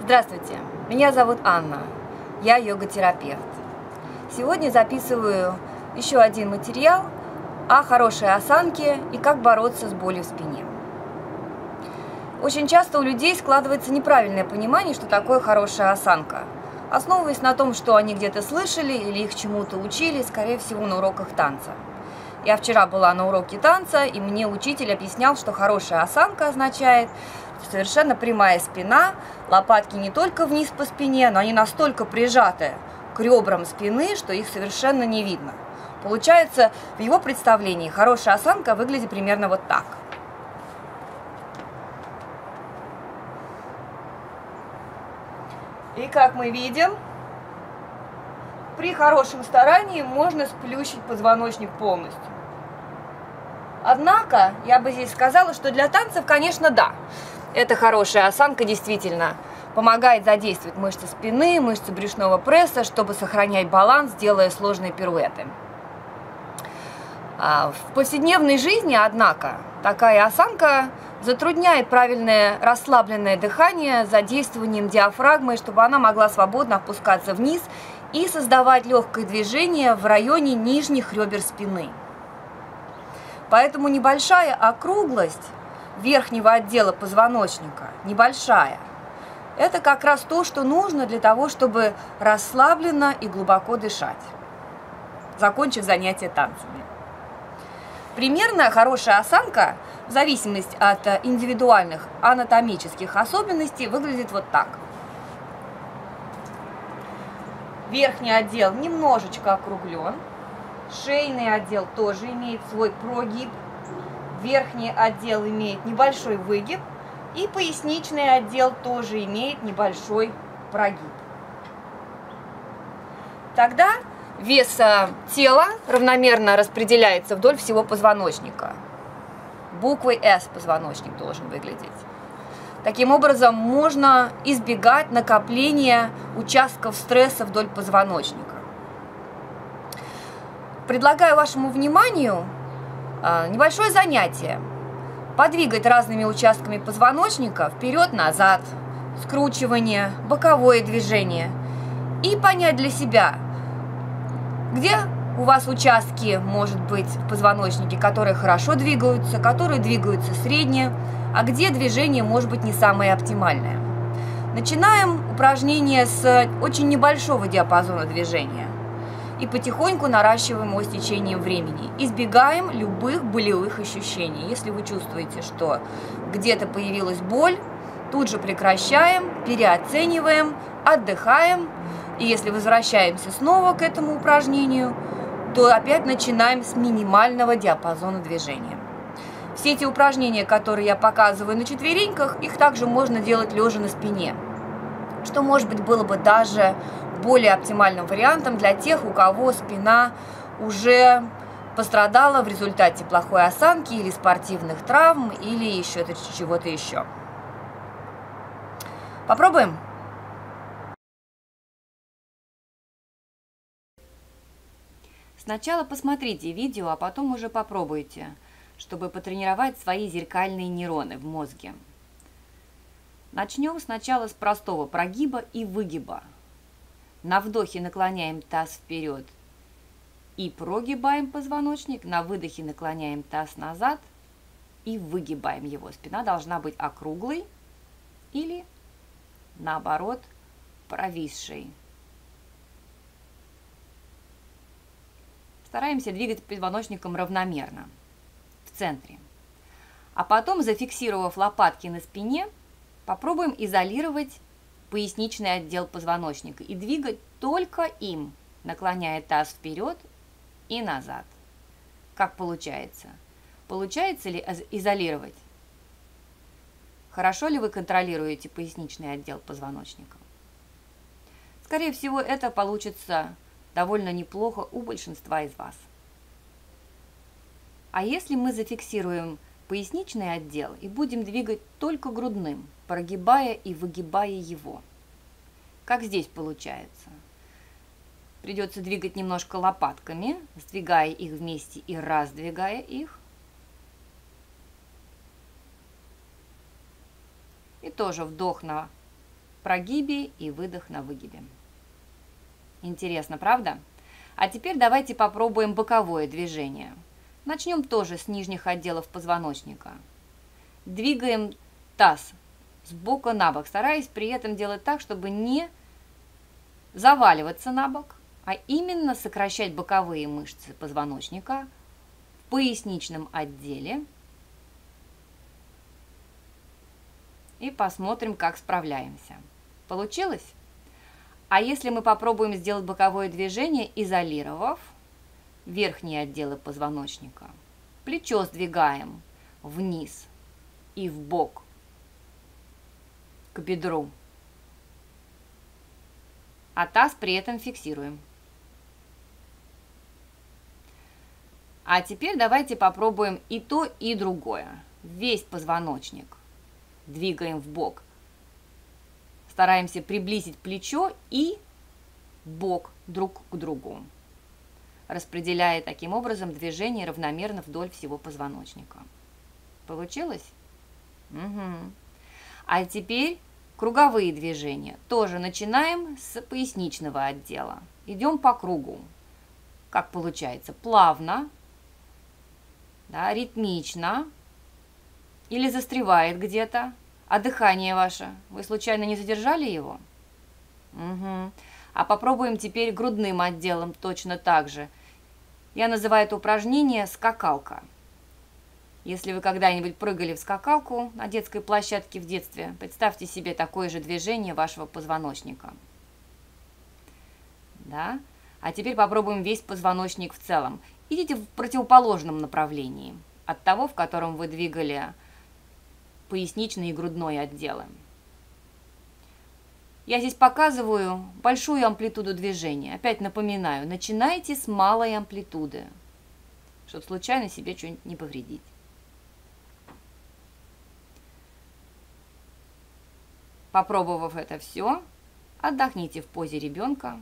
Здравствуйте, меня зовут Анна, я йога-терапевт. Сегодня записываю еще один материал о хорошей осанке и как бороться с болью в спине. Очень часто у людей складывается неправильное понимание, что такое хорошая осанка. Основываясь на том, что они где-то слышали или их чему-то учили, скорее всего, на уроках танца. Я вчера была на уроке танца, и мне учитель объяснял, что хорошая осанка означает совершенно прямая спина, лопатки не только вниз по спине, но они настолько прижаты к ребрам спины, что их совершенно не видно. Получается, в его представлении хорошая осанка выглядит примерно вот так. И как мы видим, при хорошем старании можно сплющить позвоночник полностью. Однако, я бы здесь сказала, что для танцев, конечно, да. Эта хорошая осанка действительно помогает задействовать мышцы спины, мышцы брюшного пресса, чтобы сохранять баланс, делая сложные пируэты. В повседневной жизни, однако, такая осанка затрудняет правильное расслабленное дыхание задействованием диафрагмы, чтобы она могла свободно опускаться вниз и создавать легкое движение в районе нижних ребер спины. Поэтому небольшая округлость верхнего отдела позвоночника, небольшая, это как раз то, что нужно для того, чтобы расслабленно и глубоко дышать, закончив занятие танцами. Примерно хорошая осанка, в зависимости от индивидуальных анатомических особенностей, выглядит вот так. Верхний отдел немножечко округлен, шейный отдел тоже имеет свой прогиб, верхний отдел имеет небольшой выгиб, и поясничный отдел тоже имеет небольшой прогиб. Тогда вес тела равномерно распределяется вдоль всего позвоночника. Буквой S позвоночник должен выглядеть. Таким образом, можно избегать накопления участков стресса вдоль позвоночника. Предлагаю вашему вниманию небольшое занятие. Подвигать разными участками позвоночника вперед-назад, скручивание, боковое движение. И понять для себя, где у вас участки, может быть, в позвоночнике, которые хорошо двигаются, которые двигаются средне, а где движение может быть не самое оптимальное. Начинаем упражнение с очень небольшого диапазона движения и потихоньку наращиваем его с течением времени. Избегаем любых болевых ощущений. Если вы чувствуете, что где-то появилась боль, тут же прекращаем, переоцениваем, отдыхаем. И если возвращаемся снова к этому упражнению, то опять начинаем с минимального диапазона движения. Все эти упражнения, которые я показываю на четвереньках, их также можно делать лежа на спине, что, может быть, было бы даже более оптимальным вариантом для тех, у кого спина уже пострадала в результате плохой осанки или спортивных травм, или еще чего-то еще. Попробуем? Сначала посмотрите видео, а потом уже попробуйте, чтобы потренировать свои зеркальные нейроны в мозге. Начнем сначала с простого прогиба и выгиба. На вдохе наклоняем таз вперед и прогибаем позвоночник, на выдохе наклоняем таз назад и выгибаем его. Спина должна быть округлой или, наоборот, провисшей. Стараемся двигать позвоночником равномерно, в центре. А потом, зафиксировав лопатки на спине, попробуем изолировать поясничный отдел позвоночника и двигать только им, наклоняя таз вперед и назад. Как получается? Получается ли изолировать? Хорошо ли вы контролируете поясничный отдел позвоночника? Скорее всего, это получится довольно неплохо у большинства из вас. А если мы зафиксируем поясничный отдел и будем двигать только грудным, прогибая и выгибая его? Как здесь получается? Придется двигать немножко лопатками, сдвигая их вместе и раздвигая их. И тоже вдох на прогибе и выдох на выгибе. Интересно, правда? А теперь давайте попробуем боковое движение. Начнем тоже с нижних отделов позвоночника. Двигаем таз с бока на бок, стараясь при этом делать так, чтобы не заваливаться на бок, а именно сокращать боковые мышцы позвоночника в поясничном отделе. И посмотрим, как справляемся. Получилось? А если мы попробуем сделать боковое движение, изолировав верхние отделы позвоночника, плечо сдвигаем вниз и в бок к бедру, а таз при этом фиксируем. А теперь давайте попробуем и то, и другое. Весь позвоночник двигаем в бок. Стараемся приблизить плечо и бок друг к другу, распределяя таким образом движение равномерно вдоль всего позвоночника. Получилось? Угу. А теперь круговые движения. Тоже начинаем с поясничного отдела. Идем по кругу. Как получается? Плавно, да, ритмично. Или застревает где-то. А дыхание ваше? Вы случайно не задержали его? Угу. А попробуем теперь грудным отделом точно так же. Я называю это упражнение скакалка. Если вы когда-нибудь прыгали в скакалку на детской площадке в детстве, представьте себе такое же движение вашего позвоночника. Да? А теперь попробуем весь позвоночник в целом. Идите в противоположном направлении от того, в котором вы двигали поясничный и грудной отделы. Я здесь показываю большую амплитуду движения. Опять напоминаю, начинайте с малой амплитуды, чтобы случайно себе что-нибудь не повредить. Попробовав это все, отдохните в позе ребенка.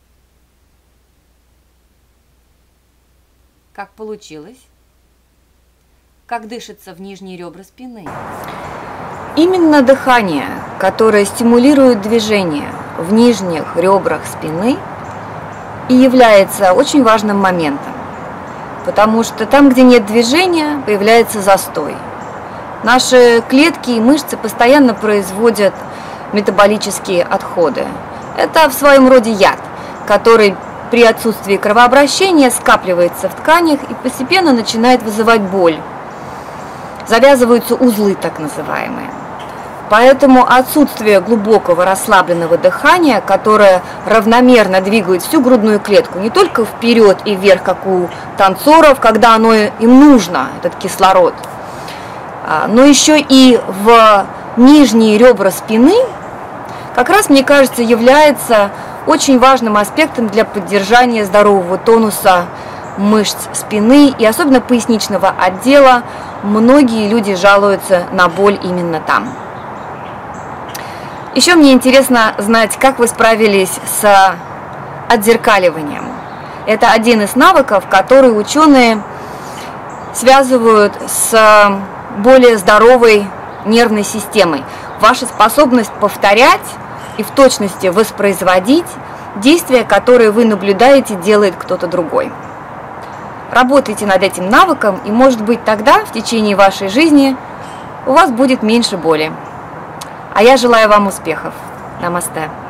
Как получилось? Как дышится в нижние ребра спины? Именно дыхание, которое стимулирует движение в нижних ребрах спины, и является очень важным моментом, потому что там, где нет движения, появляется застой. Наши клетки и мышцы постоянно производят метаболические отходы. Это в своем роде яд, который при отсутствии кровообращения скапливается в тканях и постепенно начинает вызывать боль. Завязываются узлы, так называемые. Поэтому отсутствие глубокого расслабленного дыхания, которое равномерно двигает всю грудную клетку, не только вперед и вверх, как у танцоров, когда оно им нужно, этот кислород, но еще и в нижние ребра спины, как раз, мне кажется, является очень важным аспектом для поддержания здорового тонуса мышц спины и особенно поясничного отдела. Многие люди жалуются на боль именно там. Еще мне интересно знать, как вы справились с отзеркаливанием. Это один из навыков, который ученые связывают с более здоровой нервной системой. Ваша способность повторять и в точности воспроизводить действия, которые вы наблюдаете, делает кто-то другой. Работайте над этим навыком, и, может быть, тогда, в течение вашей жизни, у вас будет меньше боли. А я желаю вам успехов. Намасте.